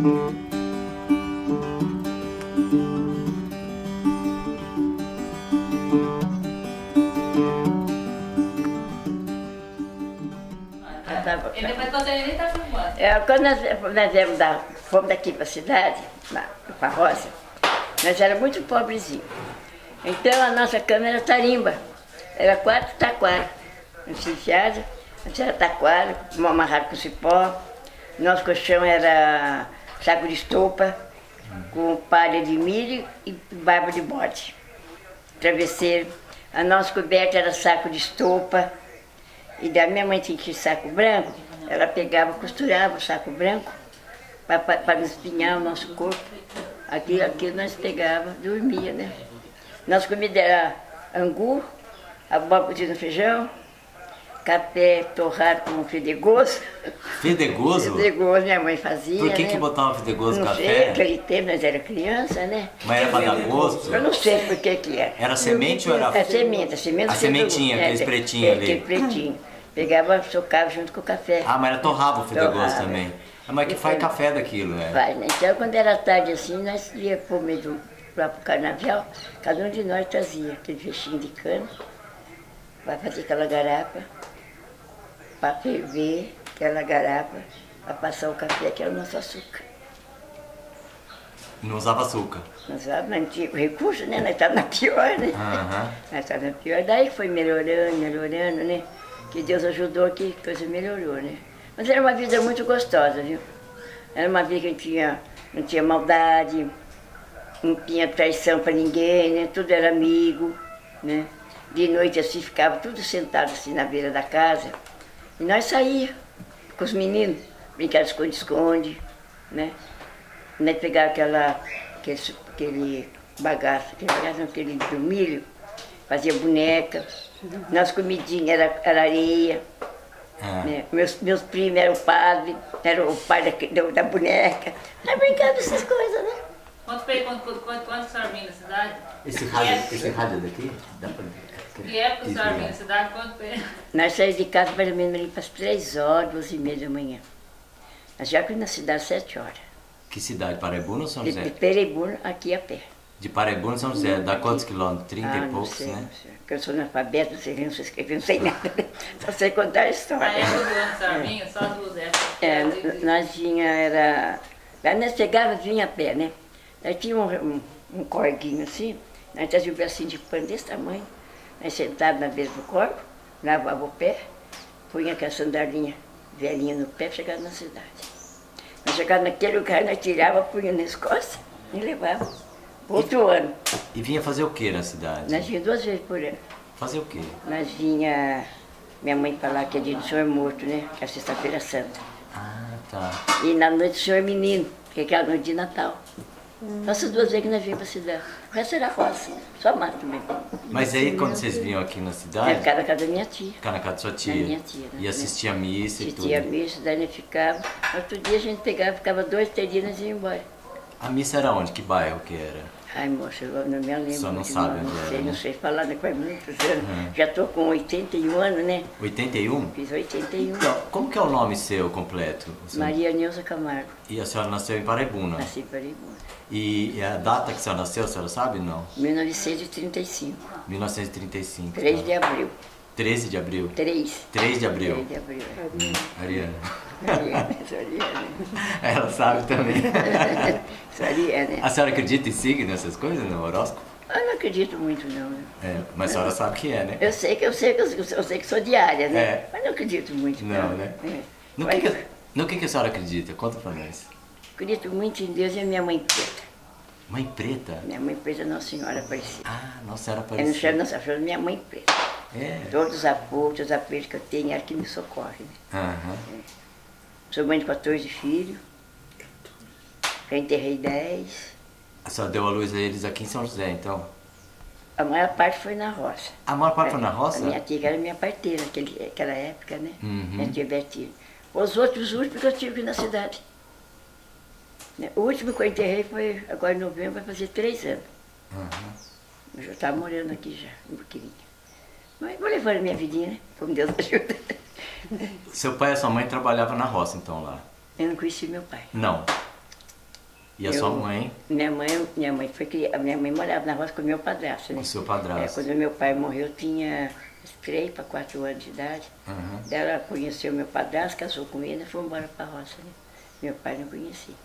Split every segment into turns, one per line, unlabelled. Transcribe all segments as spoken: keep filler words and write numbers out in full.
E depois você nem está filmando.
É, quando nós, nós viemos da, fomos daqui para a cidade, para a roça, nós éramos muito pobrezinhos. Então a nossa cama era tarimba, era quatro taquaras. Assim, enfiada, era taquara, amarrado com cipó. Nosso colchão era saco de estopa, com palha de milho e barba de bode. Travesseiro. A nossa coberta era saco de estopa. E da minha mãe tinha que saco branco, ela pegava, costurava o saco branco para não espinhar o nosso corpo. Aquilo, aquilo nós pegava, dormia, né? Nossa comida era angu, abóbora no feijão, café torrado com fedegoso.
Fedegoso?
Fedegoso, minha mãe fazia.
Por que
né?
que botava fedegoso no
café? Não sei, naquele tempo nós era criança, né?
Mas era para dar gosto?
Eu não sei por que que era.
Era semente ou era...
É semente, a semente.
A sementinha, aqueles
é,
pretinhos
é,
ali.
Aquele pretinho. Pegava, socava junto com o café.
Ah, mas era torrava o fedegoso
Torrava.
também. Ah, mas que faz café daquilo, né?
Faz, né? Então, quando era tarde assim, nós íamos para o meio do para o carnaval, cada um de nós trazia aquele feixinho de cana para fazer aquela garapa, para ferver aquela garapa, para passar o café, que era o nosso açúcar.
Não usava açúcar?
Não usava, mas não tinha recurso, né? Nós estávamos na pior, né?
Uhum.
Nós estávamos na pior, daí foi melhorando, melhorando, né? Que Deus ajudou que a coisa melhorou, né? Mas era uma vida muito gostosa, viu? Era uma vida que não tinha, não tinha maldade, não tinha traição para ninguém, né? Tudo era amigo, né? De noite assim ficava tudo sentado assim na beira da casa. E nós saíamos com os meninos, brincar de esconde-esconde, né? Nós pegava aquela, aquele, aquele bagaço, aquele bagaço, não, aquele do milho, fazia boneca. Nossa comidinha era, era areia. Ah. Né? Meus, meus primos eram padres, era o pai da, da boneca. Nós brincava dessas coisas, né?
Quanto foi, quanto, quanto, quanto a senhora vinha na cidade?
Esse rádio, esse rádio daqui? Dá pra...
Que época a senhora vinha na cidade? Quanto foi?
Nós saímos de casa para menos para as três horas, duas e meia da manhã. Nós já fomos na cidade às sete horas.
Que cidade? Paraibuna ou São José?
De, de Paraibuna, aqui a pé.
De Paraibuna, São José, dá quantos quilômetros? trinta
ah,
e poucos,
sei,
né?
Não sei, porque eu sou analfabeto, não sei ler, não sei escrever, não sei nada. Só sei contar a história.
A época do ano a senhora vinha, só duas épocas.
É, nós vinha, era... Aí nós chegávamos, vinha a pé, né? Nós tínhamos um, um, um corguinho assim, nós trazíamos um bracinho de pano desse tamanho, nós sentávamos na beira do corpo, lavava o pé, punha aquela sandalinha velhinha no pé, chegava na cidade. Nós chegávamos naquele lugar, nós tirávamos, punha nas costas e levávamos. Outro ano.
E vinha fazer o que na cidade?
Nós vinha duas vezes por ano.
Fazer o quê?
Nós vinha, minha mãe falar que é dia do Senhor Morto, né? Que é a Sexta-feira Santa.
Ah, tá.
E na noite do Senhor Menino, que é aquela noite de Natal. Hum. Essas duas vezes que nós vinhamos pra cidade. O resto era roça, só mato mesmo.
Mas aí quando vocês vinham aqui na cidade?
É, ficava na casa da minha tia.
Ficava na casa da sua tia?
Da minha tia.
E assistia a missa e tudo?
Assistia a missa, daí nós ficava. Outro dia a gente pegava, ficava dois, três dias e nós íamos embora.
A missa era onde? Que bairro que era?
Ai, moça, eu não me lembro.
Só não sabe onde
não
era,
sei,
né?
não sei falar, né? Faz muitos anos.
Uhum.
Já estou com oitenta e um anos, né?
oitenta e um?
Fiz oitenta e um.
Então, como que é o nome seu completo? Seu...
Maria Neuza Camargo.
E a senhora nasceu em Paraibuna?
Nasci em Paraibuna.
E a data que a senhora nasceu, a senhora sabe, não?
mil novecentos e trinta e cinco.
mil novecentos e trinta e cinco.
três
tá?
de abril.
treze de abril?
três.
três de abril.
três de abril.
Hum, Ariana.
Ariana, sou Ariana.
Ela sabe também.
Sou Ariana.
A senhora acredita em signo, essas coisas, no horóscopo?
Eu não acredito muito, não. Né?
É, mas a senhora sabe que é, né?
Eu sei que eu sei que eu, eu sei que sou diária, né?
É.
Mas não acredito muito, não.
Não, né?
É.
No,
Mas
que,
eu
que, no que, que a senhora acredita? Conta pra nós.
acredito muito em Deus e a minha mãe preta.
Mãe preta?
Minha mãe preta, Nossa Senhora Aparecida.
Ah, Nossa Senhora
Eu não
Aparecida.
chamo Nossa Senhora, minha mãe preta.
É.
Todos os apoios, os apelos que eu tenho, ela que me socorre. Né?
Aham.
É. Sou mãe de quatorze filhos. Já enterrei dez.
A senhora deu a luz a eles aqui em São José, então?
A maior parte foi na roça.
A maior parte foi na roça?
A minha tia que era minha parteira naquele, naquela época, né?
Uhum.
Minha tia Bertina. Os outros, os últimos que eu tive aqui na cidade. O último que eu enterrei foi agora em novembro, vai fazer três anos.
Uhum.
Eu já estava morando aqui já, em Boquirinha. Mas vou levando a minha vidinha, né? Como Deus ajuda.
Seu pai e sua mãe trabalhavam na roça, então, lá?
Eu não conheci meu pai.
Não. E a
Eu-
sua mãe?
Minha mãe, minha mãe foi criada, minha mãe morava na roça com o meu padrasto, né?
Com o seu
É,
padrasto.
quando meu pai morreu, eu tinha uns três para quatro anos de idade.
Uhum.
Daí ela conheceu meu padrasto, casou com ele e foi embora para a roça, né? Meu pai não conhecia.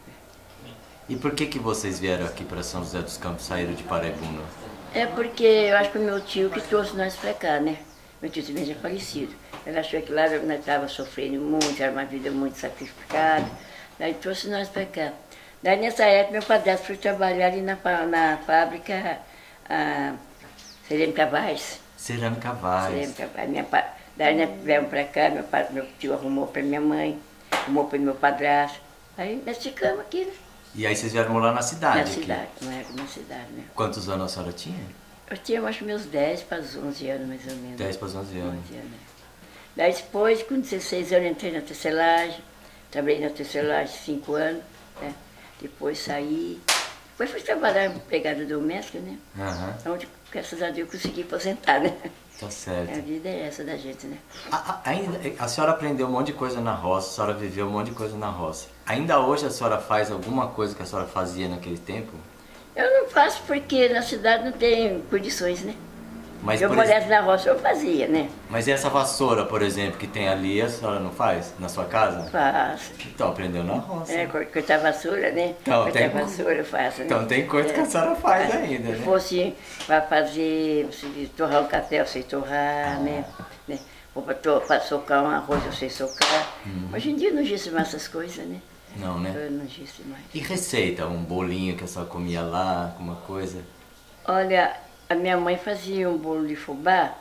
E por que que vocês vieram aqui para São José dos Campos, saíram de Paraibuna?
É porque eu acho que o meu tio que trouxe nós para cá, né? Meu tio também já é falecido. Ele achou que lá nós estávamos sofrendo muito, era uma vida muito sacrificada. Daí trouxe nós para cá. Daí nessa época meu padrasto foi trabalhar ali na, fá- na fábrica a Cerâmica Vaz.
Cerâmica Vaz.
Cerâmica Vaz. Minha pa- Daí nós viemos para cá, meu, pa- meu tio arrumou para minha mãe, arrumou para meu padrasto. Aí nós ficamos aqui, né?
E aí vocês vieram morar na cidade?
Na
aqui.
cidade, não era na cidade, né?
Quantos anos a senhora tinha?
Eu tinha acho meus dez para os onze anos, mais ou menos.
dez para os onze anos.
onze anos. Daí depois, com dezesseis anos, entrei na tecelagem, trabalhei na tecelagem cinco anos, né? Depois saí, depois fui trabalhar empregada doméstica, né?
Aham,
Onde, graças a Deus, eu consegui aposentar, né?
tá
A
certo.
vida é essa da gente, né?
A, a, ainda, a senhora aprendeu um monte de coisa na roça, a senhora viveu um monte de coisa na roça. Ainda hoje a senhora faz alguma coisa que a senhora fazia naquele tempo?
Eu não faço porque na cidade não tem condições, né?
Mas,
eu
por
morasse
ex-
na roça, eu fazia, né?
mas e essa vassoura, por exemplo, que tem ali, a senhora não faz na sua casa?
Faço.
Então aprendeu na roça.
É, cor- cortar vassoura, né?
Então,
cortar
tem-
vassoura eu faço, né?
Então tem coisa que a senhora faz ainda,
Se
né?
fosse para fazer, se torrar um café, eu sei torrar, né? né? Ou para socar um arroz, eu sei socar.
Uhum.
Hoje em dia não existe mais essas coisas, né?
Não, né?
Eu não existe mais.
E receita? Um bolinho que a senhora comia lá, alguma coisa?
Olha, a minha mãe fazia um bolo de fubá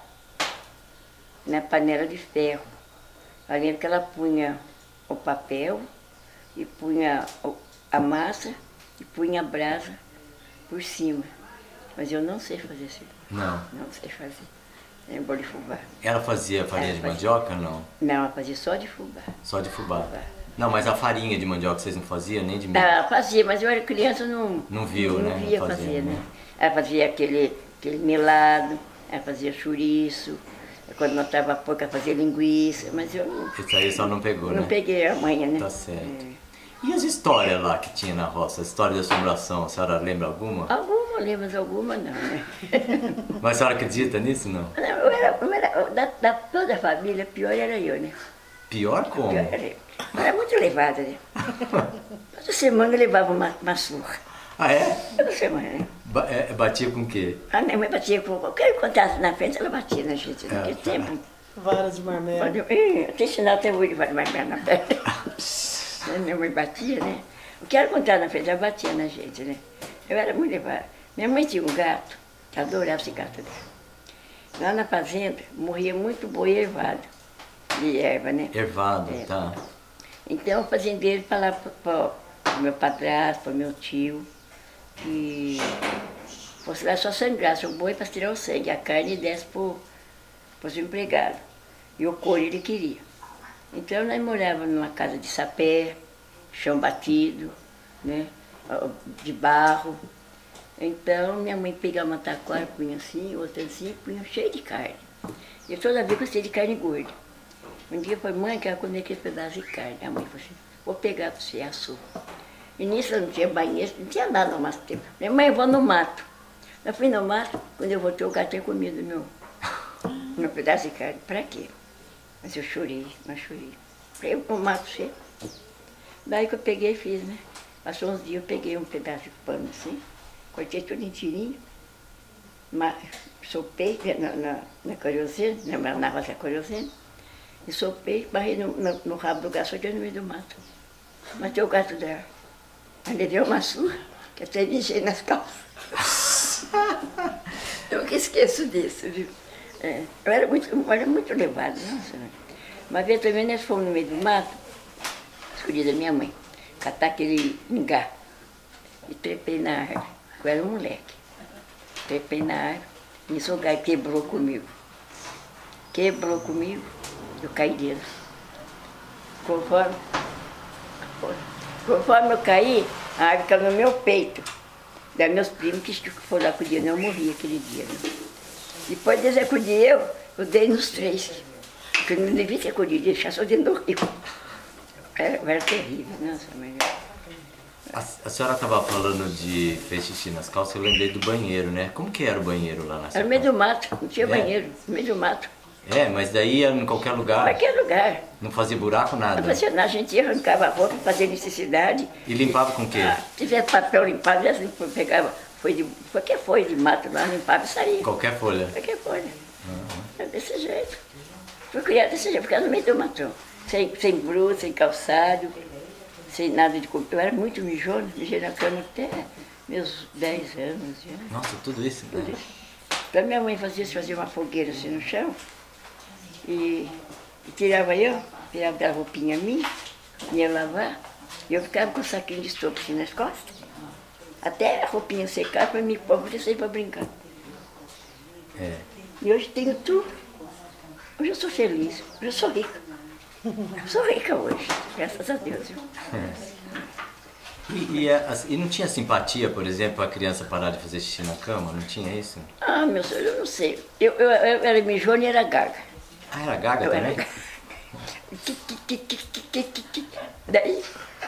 na panela de ferro. Além que ela punha o papel e punha o- a massa e punha a brasa por cima. Mas eu não sei fazer esse bolo.
Não.
Não sei fazer. É bolo de fubá.
Ela fazia farinha
Ela
de
fazia.
mandioca ou não?
Não, ela fazia só de fubá.
Só de fubá.
Fubá.
Não, mas a farinha de mandioca vocês não faziam, nem de milho?
Ela fazia, mas eu era criança, não,
Não viu,
não
né?
via
Não
fazer,
fazia,
né?
né?
Ela fazia aquele, aquele melado, ela fazia chouriço, quando não estava pouco, ela fazia linguiça, mas eu não,
Isso aí só não pegou,
não
né?
peguei a manha, né?
Tá certo.
É.
E as histórias lá que tinha na roça? A história de assombração, a senhora lembra alguma?
Alguma, lembro, mas alguma não, né?
Mas a senhora acredita nisso, não?
Não, eu era, eu era da, da toda a família, pior era eu, né?
Pior como?
Pior era eu. Eu era muito levada, né? Toda semana eu levava uma, uma surra.
Ah, é?
Toda semana, né?
Ba- é, batia com o quê?
A minha mãe batia com qualquer que encontrasse na frente, ela batia na gente. Naquele
tá.
tempo.
Vara de marmelo.
Quando eu, Ih, eu tenho sinal até hoje, vai mais na perna. Minha mãe batia, né? O que ela encontrava na frente, ela batia na gente, né? Eu era muito levada. Minha mãe tinha um gato, que adorava esse gato dela. Lá na fazenda, morria muito boi ervado, de erva, né?
Ervado,
É.
tá.
Então o fazendeiro falava para o meu padrasto, para o meu tio, que fosse lá só sangrasse o boi para tirar o sangue, a carne desce para os empregados. E o couro ele queria. Então nós morávamos numa casa de sapé, chão batido, né? De barro. Então minha mãe pegava uma taquara, punha assim, outra assim, punha cheio de carne. E eu toda vez gostei de carne gorda. Um dia foi mãe que ela comia aquele pedaço de carne. A mãe falou assim, vou pegar para você açúcar. E nisso eu não tinha banheiro, não tinha nada no mato tempo. Minha mãe, eu vou no mato. Eu fui no mato, quando eu voltei, o gato tinha comido meu, meu pedaço de carne. Para quê? Mas eu chorei, mas chorei. Falei, eu vou no mato você. Daí que eu peguei e fiz, né? Passou uns dias, eu peguei um pedaço de pano assim, cortei tudo em tirinho, ma- sopei na, na, na coriocena, na, na roça coriocena, e sopei, barrei no, no, no rabo do gato, só no meio do mato. Matei o gato dela. Aí levei uma surra, que até me enchei nas calças. Eu nunca esqueço disso, viu? É, eu era muito, eu era muito levada, nossa. Né? Uma vez também nós fomos no meio do mato, escolhida da minha mãe, catar aquele mingá. E trepei na árvore. Eu era um moleque. Trepei na árvore, nisso o gato quebrou comigo. Quebrou comigo, eu caí dentro. Conforme, conforme eu caí, a árvore caiu no meu peito. Daí meus primos que foram lá acudir, eu morri aquele dia. Né? Depois deles acudir eu, eu dei nos três. Porque eu não devia ter acudido, deixar só dentro do rio. Era, era terrível, nossa, mas...
A, a senhora estava falando de fez xixi nas calças, eu lembrei do banheiro, né? Como que era o banheiro lá na sua
Era no meio
casa?
do mato, não tinha
É?
banheiro, no meio do mato.
É, mas daí era em qualquer lugar.
Qualquer lugar.
Não fazia buraco, nada.
Não fazia nada, a gente ia, arrancava a roupa, fazia necessidade.
E limpava com o quê?
Ah, se tiver papel limpado, já limpa- pegava foi de, qualquer folha de mato lá, limpava e saía.
Qualquer folha.
Qualquer folha. Era desse jeito. Fui criada desse jeito, ficava no meio do matão. Sem, sem bruxa, sem calçado, sem nada de comer. Eu era muito mijona, mijei na cama até meus dez anos. Já.
Nossa, tudo isso?
Tudo isso. Então minha mãe fazia isso, fazia uma fogueira assim no chão e, e tirava eu, tirava aquela roupinha minha, ia lavar, e eu ficava com um saquinho de estopa assim nas costas, até a roupinha secar para me pôr para sair para brincar.
É.
E hoje tenho tudo. Hoje eu sou feliz, hoje eu sou rica. Eu sou rica hoje, graças a Deus. Viu?
E, e, a- e não tinha simpatia, por exemplo, a criança parar de fazer xixi na cama? Não tinha isso?
Ah, meu senhor, eu não sei. Eu, eu, eu era mijona e era gaga.
Ah, era gaga
Eu era
também?
gaga. Qui, qui, qui, qui, qui, qui, qui, qui. Daí,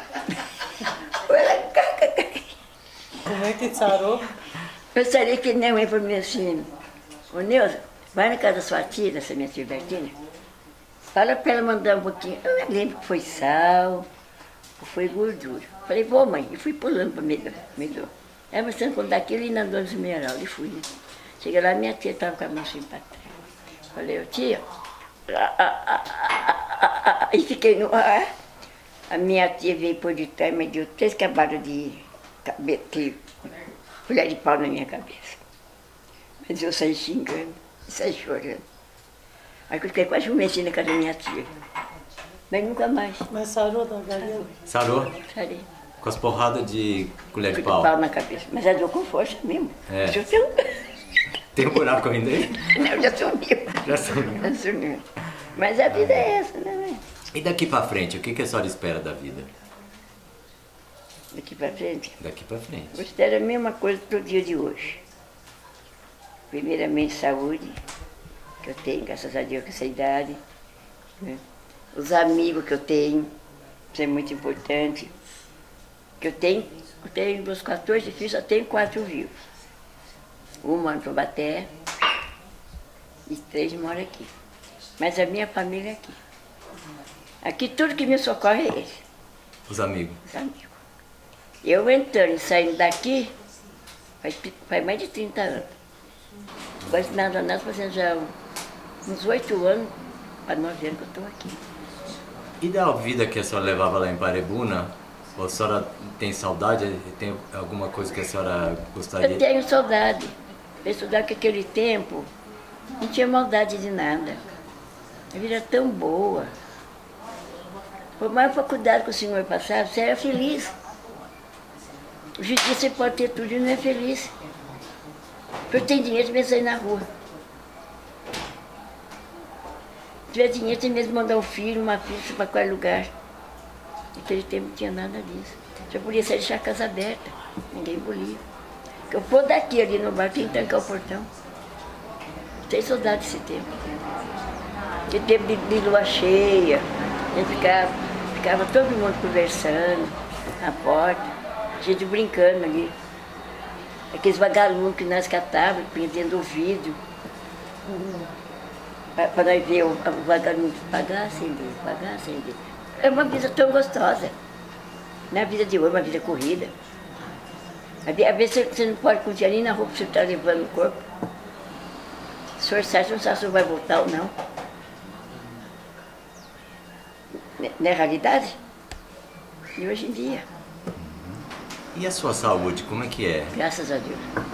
eu era gaga.
Como é que sarou?
Eu sabia que minha mãe falou assim, ô Neuza, vai na casa da sua tia, dessa minha tia Bertina, fala pra ela mandar um pouquinho. Eu não lembro que foi sal, ou foi gordura. Falei, vou mãe, e fui pulando para meio do. Meio do. Aí você não contar aquilo e na Dona Esmeralda, e fui, né? Cheguei lá, minha tia estava com a mão assim para trás. Falei, ô tia, ah, ah, ah, ah, ah, ah, e fiquei no ar. A minha tia veio por detrás, me deu três camadas de cabelo, de colher de pau na minha cabeça. Mas eu saí xingando, saí chorando. Aí eu fiquei quase um mês na casa da minha tia. Mas nunca mais.
Mas sarou da garganta?
Sarou?
Sarei.
Com as porradas de colher de
Com
pau.
pau na cabeça. Mas eu dou com força mesmo.
É.
Já tenho...
Tem um buraco ainda aí?
Não, já sumiu.
Já sumiu.
Já sumiu. Mas a vida é essa, né, mãe?
E daqui pra frente, o que, que a senhora espera da vida?
Daqui pra frente.
Daqui pra frente.
Eu espero a mesma coisa pro dia de hoje. Primeiramente, saúde, que eu tenho, graças a Deus, com essa idade. Né? Os amigos que eu tenho, isso é muito importante. Que eu tenho, eu tenho meus quatorze filhos, só tenho quatro vivos. Um mora em Taubaté e três moram aqui. Mas a minha família é aqui. Aqui tudo que me socorre é eles,
Os amigos.
os amigos. Eu entrando e saindo daqui, faz, faz mais de trinta anos. Quase nada, nada, fazendo já uns oito anos, para nove anos que eu estou aqui.
E da vida que a senhora levava lá em Parebuna, a senhora tem saudade? Tem alguma coisa que a senhora gostaria?
Eu tenho saudade. Eu estudar que aquele tempo não tinha maldade de nada. A vida era tão boa. Por mais faculdade que o senhor passava, você era feliz. Hoje em dia você pode ter tudo e não é feliz. Porque tem dinheiro, você vai sair na rua. Se tiver dinheiro, você mesmo mandar um filho, uma filha para qualquer lugar. Naquele tempo não tinha nada disso. Você podia sair deixar a casa aberta, ninguém bolia. Eu vou daqui ali no bar, tem que trancar o portão. Tenho saudade desse tempo. Que tempo de, de lua cheia, a gente ficava, ficava todo mundo conversando na porta, a gente brincando ali. Aqueles vagalumes que nós catávamos, punha dentro do vidro. Para nós ver o, o vagalume pagar, acender, pagar, acender. É uma vida tão gostosa. Não é a vida de hoje, é uma vida corrida. Às vezes você, você não pode confiar nem na roupa que você está levando no corpo. Se for certo, você não sabe se vai voltar ou não. Não é realidade? E hoje em dia,
E a sua saúde, como é que é?
graças a Deus,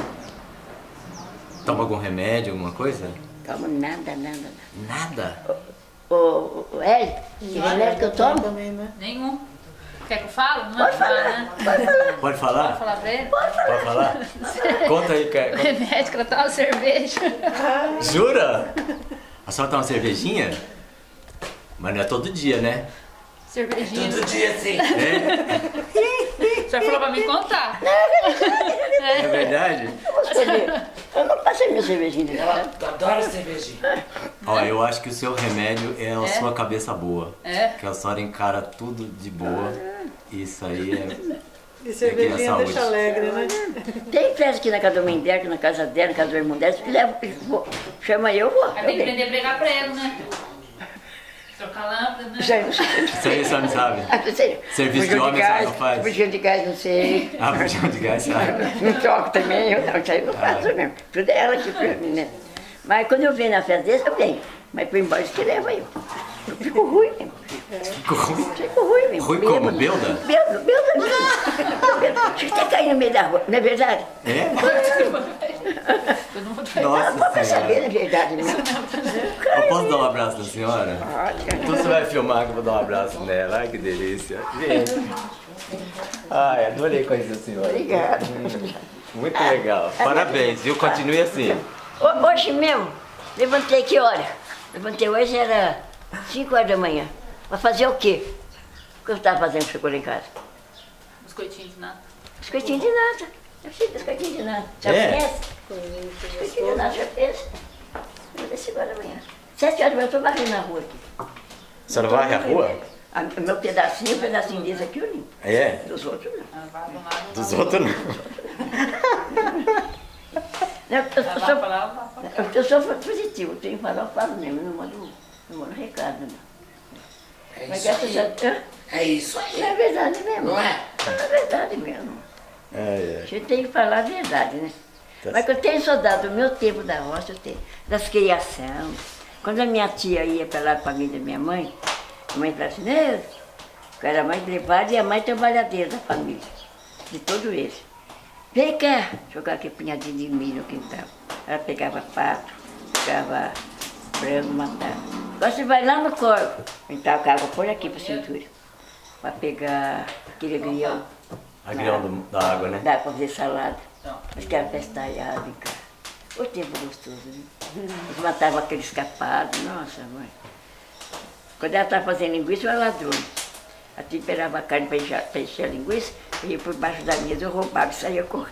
Toma algum remédio, alguma coisa?
tomo nada, nada, nada.
Nada?
Ô, ô, ô, Hélio, que remédio que eu tomo?
Também, né?
Nenhum. Quer que eu fale? Não
Pode
é falar,
falar,
né?
pode falar.
Pode falar?
Pode falar pra ele?
Pode falar? Conta aí,
O
cara.
remédio que eu tava cerveja.
Jura? A senhora toma cervejinha? Mas não é todo dia, né?
Cervejinha.
dia, sim. É,
O senhor falou pra mim contar.
é verdade?
Eu vou escolher. Eu não passei minha cervejinha. Né?
Adoro cervejinha.
Ó, eu acho que o seu remédio é a
É?
sua cabeça boa.
É?
Que a senhora encara tudo de boa. Isso aí é...
E cervejinha
saúde.
deixa alegre, né?
Tem festa aqui na casa da mãe dela, aqui na casa dela, na casa do irmão dela. Leva, vou, chama eu, vou.
Aí tem que
eu
aprender a pregar prego, né? Trocar lâmpada, né?
Já não sei.
Isso aí você não sabe.
Ah, não sei.
Serviço de
Bujão
homem
gás,
você não faz?
Bujão de gás, não sei.
Ah, bujão de gás, sabe?
Não toco também, eu não, isso aí eu não faço mesmo. Tudo é ela aqui pra mim, né? Mas quando eu venho na festa desse, eu venho. Mas por embora, isso que leva eu. Eu fico ruim mesmo.
Ficou ruim.
Fico ruim mesmo.
Ruim como? Belda?
Belda, belda mesmo. Você tá caindo no meio da rua, não é verdade?
É?
Todo mundo
Ah,
Nossa
pode saber,
senhora.
na verdade mesmo.
Eu posso dar um abraço na senhora?
Olha.
Então você vai filmar que eu vou dar um abraço nela. Ai, que delícia. Gente. Ai, adorei conhecer a senhora.
Obrigada.
Muito legal. Parabéns, viu? Continue assim.
Ho- Hoje mesmo, levantei que hora? Levantei hoje, era cinco horas da manhã. Pra fazer o quê? O que eu estava fazendo que chegou lá em casa?
Biscoitinho de nada.
Biscoitinho de nada. Eu fiz biscoitinho de nada. Já
É?
conhece? Biscoitinho de nada, já fez. Eu cinco horas da manhã. Sete horas da manhã, eu estou varrendo na rua aqui.
A senhora varre a rua?
A- o meu pedacinho, o pedacinho desse aqui eu limpo.
É?
Dos outros não.
Ah, vai arrumar.
Dos outros não.
Não, eu, eu,
Vai
sou,
pra lá, vai pra cá.
eu, eu sou positivo, eu tenho que falar, eu falo mesmo, não mando, não mando recado. Não.
É
Mas
isso
graças a
aí.
Deus.
É isso aí.
É verdade mesmo.
Não é?
É verdade mesmo.
É,
A
é.
gente tem que falar a verdade, né?
Tá
Mas que eu tenho saudade do meu tempo da roça, eu tenho. Das criação. Quando a minha tia ia para lá com a família da minha mãe, a mãe falava assim, né? Eu era a mais levada e a mais trabalhadeira da família. De todos eles. Vem cá, jogar aquele punhadinho de milho no quintal. Ela pegava pato, pegava frango, matava. Agora você vai lá no corpo, então a água põe aqui para a cintura, para pegar aquele agrião.
Agrião do- da água, né?
Dá para fazer salada. Mas que era festalhada, cara. O tempo gostoso, né? Eles matavam aquele escapado, nossa mãe. Quando ela estava fazendo linguiça, eu era ladrona. Ela temperava a carne para encher, pra encher a linguiça, eu ia por baixo da mesa, eu roubava e saía correndo.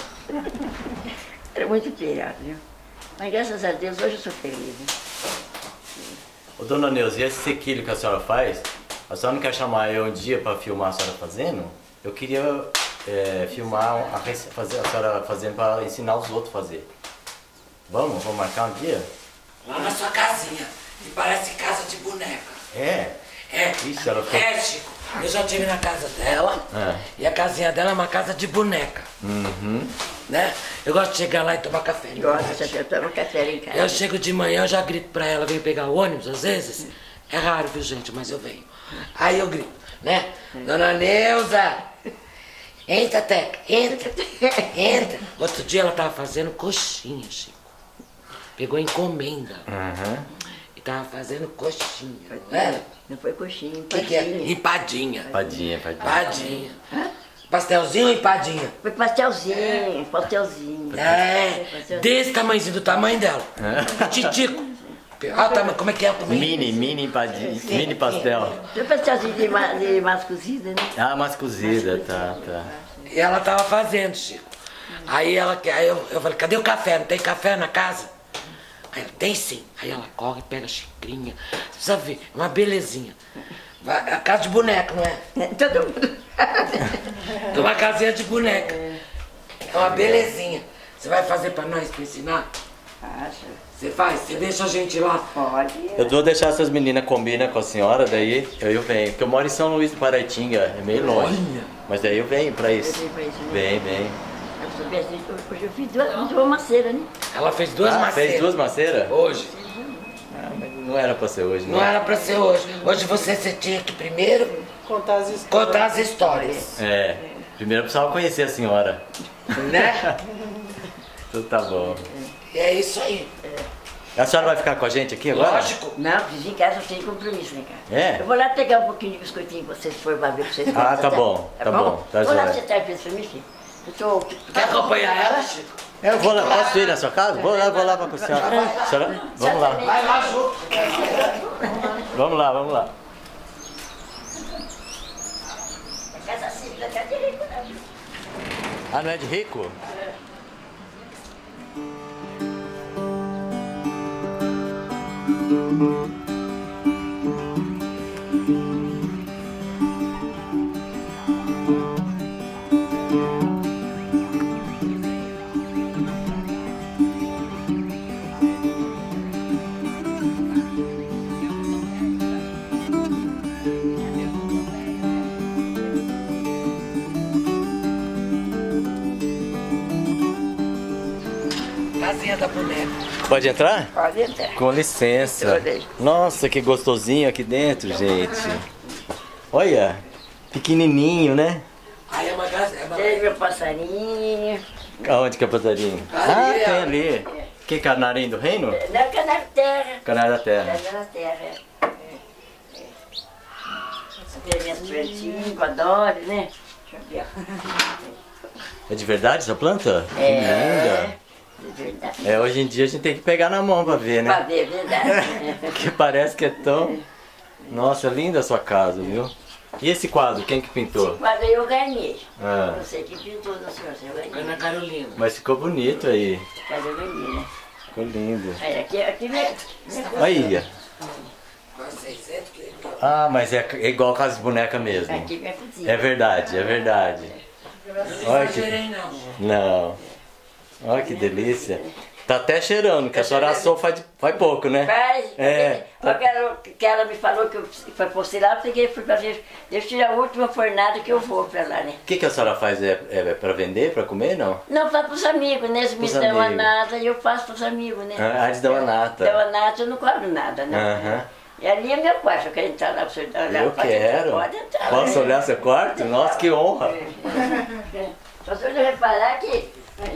Era muito temperado, viu? Mas graças a Deus, hoje eu sou feliz, né?
Ô, dona Neuza, e esse sequilho que a senhora faz, a senhora não quer chamar eu um dia para filmar a senhora fazendo? Eu queria é, filmar a, rece- fazer, a senhora fazendo para ensinar os outros a fazer. Vamos? Vamos marcar um dia?
Lá na sua casinha. E parece casa de boneca.
É?
É.
Ixi, ela ficou-
É, Chico. Eu já estive na casa dela.
É.
E a casinha dela é uma casa de boneca.
Uhum.
Né? Eu gosto de chegar lá e tomar café. né?
Gosta, eu tomo café em casa.
Eu chego de manhã, eu já grito pra ela, venho pegar o ônibus às vezes. É raro, viu, gente, mas eu venho. Aí eu grito, né? Dona Neuza! Entra, Teca, entra, entra. Outro dia ela tava fazendo coxinha, Chico. Pegou encomenda
Uhum.
e tava fazendo coxinha, não era?
Não foi coxinha,
O que, que é?
empadinha.
Empadinha.
Padinha, padinha.
Empadinha. Pastelzinho ou empadinha?
Foi pastelzinho, pastelzinho.
É,
Pastelzinho.
desse tamanhozinho, do tamanho dela. Titico. Olha o tamanho, como é que é o tamanho?
Mini, mini padinha, mini pastel.
Foi pastelzinho de, ma de massa cozida, né?
Ah, mais cozida, tá, tá.
E ela tava fazendo, Chico. Aí ela, aí eu, eu falei, cadê o café? Não tem café na casa? Aí ela, tem sim. Aí ela corre, pega a xicrinha. Você precisa ver, uma belezinha. Vai- A casa de boneco, não é?
Todo mundo.
É uma casinha de boneca. É uma belezinha. Você vai fazer pra nós, pra ensinar?
Acha?
Você faz? Você deixa a gente lá?
Pode.
Eu vou deixar essas meninas combinam com a senhora, daí eu, eu venho. Porque eu moro em São Luís do Paraitinga, é meio longe.
Olha.
Mas daí eu venho pra isso.
Eu venho pra isso, né?
Vem, vem.
Eu soubesse disso, hoje eu fiz duas, duas maceiras, né?
Ela fez duas
Ah,
maceiras.
fez duas maceiras?
Hoje.
Ah, mas não era pra ser hoje,
Não
não.
era pra ser hoje. Hoje você, você tinha que primeiro
Contar as histórias.
contar as histórias.
É. Primeiro eu precisava conhecer a senhora.
Né?
Então tá bom.
E é isso aí.
A senhora vai ficar com a gente aqui agora?
Lógico.
Não, fiz em casa, eu tenho compromisso, né, cara?
É?
Eu vou lá pegar um pouquinho de biscoitinho pra vocês for pra ver pra vocês.
Ah, tá bom, tá bom, tá
Vou lá
joia.
você traz pra mim, filho. Eu tô...
Quer acompanhar ela, Chico?
Eu vou lá, posso ir na sua casa? Vou lá, vou lá pra a senhora. A senhora- Vamos lá.
Vai lá junto.
Vamos lá, vamos lá.
Casa simples, casa de rico, né?
Ah, não é de rico?
casinha da boneca.
Pode entrar?
Pode entrar.
Com licença. Nossa, que gostosinho aqui dentro, gente. Olha, pequenininho, né?
Aí é uma casa. É uma...
Tem meu passarinho.
Aonde que é o passarinho? Ah,
Ali,
tem
ó.
ali. Que canarinho do reino?
Não, canário da terra.
Canário da terra.
Canário da terra, é. Tem minhas plantinhas, que eu adoro, né? Deixa eu ver.
É de verdade essa planta? Que
É,
linda.
de verdade.
É, hoje em dia a gente tem que pegar na mão pra ver,
Pra
né?
ver, é verdade.
Porque parece que é tão... Nossa, linda a sua casa, viu? E esse quadro, quem que pintou?
Quando eu ganhei.
Ah,
Não sei quem pintou, não sei, eu ganhei.
Ana Carolina.
mas ficou bonito aí.
Quando eu ganhei, né?
Ficou lindo.
Aí, aqui, aqui minha, minha
Aí.
Quase seiscentos quilos.
Ah, mas é, é igual com as bonecas mesmo.
aqui minha cozinha.
É verdade, é verdade. Olha que...
Exagerei não.
Não. Olha que delícia. Tá até cheirando, que a senhora assou faz, faz pouco, né?
Faz,
É.
porque ela, que ela me falou que eu foi por lá, eu peguei, fui pra ver, deixa eu tirar a última fornada que eu vou pra lá, né?
O que, que a senhora faz? É, é pra vender, pra comer, não?
Não, faço pros amigos, né? Eles me
Pros
dão a
amigos.
nata e eu faço pros amigos, né?
Ah, eles dão a nata.
Dão a nata, eu não cobro nada, né?
Aham.
E ali é meu quarto, eu quero entrar lá pra você olhar.
Eu
pode
quero.
Entrar, pode entrar.
Posso
né?
olhar seu quarto? Nossa, que honra.
Só se eu reparar que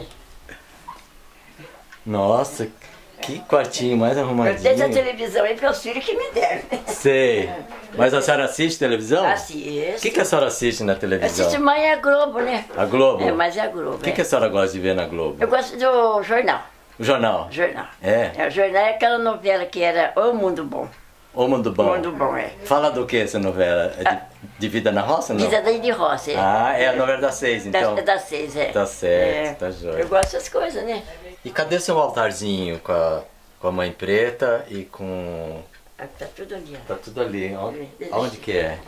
Nossa, que quartinho mais
eu tenho essa
arrumadinho.
televisão aí, porque é os filhos que me deram.
Sei. Mas a senhora assiste televisão? O
Assisto.
que, que a senhora assiste na televisão?
Assisto mais é a Globo, né?
A Globo?
É, mas é a Globo.
O que,
é.
que a senhora gosta de ver na Globo?
Eu gosto do jornal.
O jornal?
Jornal.
É?
É, o jornal é aquela novela que era O Mundo Bom.
O Mundo Bom?
O Mundo Bom, é.
Fala do que essa novela? É de, de vida na roça, não?
Vida daí de roça, é.
Ah, é a novela das seis, então.
Da, das seis, é.
Tá certo,
É.
tá joia.
Eu gosto dessas coisas, né?
E cadê seu altarzinho com a, com a mãe preta e com...
Ah, tá tudo ali, ó.
Tá tudo ali. Onde, aonde que é?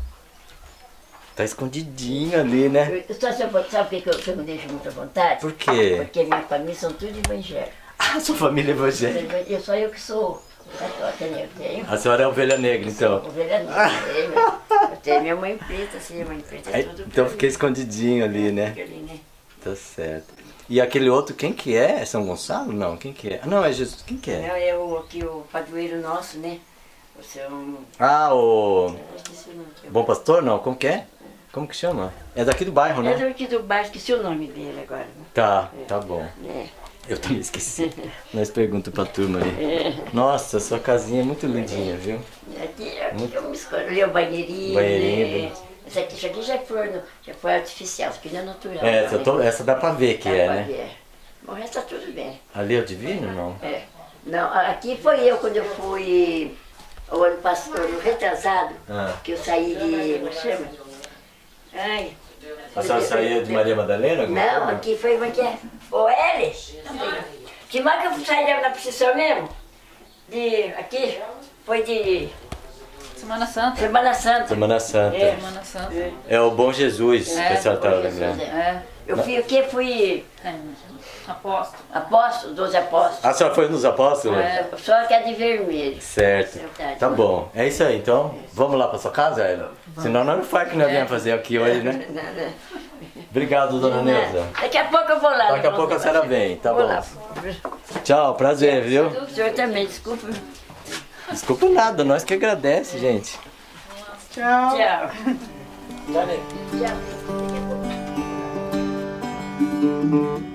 Tá escondidinho ali, né?
Eu, só, se eu, sabe por que que eu, que eu não deixo muita vontade?
Por quê?
Porque minha família são tudo evangélicos.
Ah, sua família é evangélica.
Eu, só eu que sou católica, né? Eu tenho.
A senhora é ovelha negra, então.
Ovelha negra, eu tenho. Eu tenho minha mãe preta, assim, minha mãe preta é
Aí,
tudo
então
pra
fiquei
mim.
escondidinho ali, né?
Ali, né?
Tá certo. E aquele outro, quem que é? É São Gonçalo? Não, quem que é? Ah, não, é Jesus. Quem que é?
Não, é o, aqui, o padroeiro nosso, né? O seu...
Ah, o...
Eu esqueci o nome.
Bom Pastor? Não, como que é? Como que chama? É daqui do bairro,
É
né?
daqui do bairro, esqueci o nome dele agora.
Tá, tá bom.
É.
Eu também esqueci. Nós perguntamos pra turma ali.
É.
Nossa, sua casinha é muito lindinha, viu?
Aqui, aqui eu me escolhi o banheirinho.
Banheirinho.
Né? Esse aqui, isso aqui já foi, no, já foi artificial, isso aqui não é natural.
É,
né?
essa, tô- essa dá pra ver que
Dá
é,
pra
né?
ver. O resto tá tudo bem.
Ali é o divino, não?
É. Não, aqui foi eu quando eu fui o ano passado, no retrasado,
Ah.
que eu saí de. Como chama? Ai.
A senhora saiu de Maria Madalena? alguma
Não,
coisa?
aqui foi como é que é? O L? Que mais que eu saí na procissão mesmo? De. Aqui? Foi de
Semana Santa.
Semana Santa.
Semana Santa.
É.
Semana Santa.
É.
É o Bom Jesus que a senhora estava
Bom Jesus,
lembrando.
É.
Eu fui o quê? Fui
é. Apóstolo.
apóstolo, doze apóstolos.
A senhora foi nos apóstolos?
É.
Só que é de vermelho.
Certo.
Verdade.
Tá bom. É isso aí, então. Vamos lá pra sua casa, Ela? Senão nós não faz o que nós viemos fazer aqui hoje, né?
Nada.
Obrigado, dona Neuza.
Daqui a pouco eu vou lá.
Daqui a pouco a senhora vem, tá
Vou
bom.
lá.
Tchau, prazer, viu?
O senhor também, desculpa.
Desculpa nada, nós que agradece, gente.
Tchau. Tchau.
Valeu.
Tchau.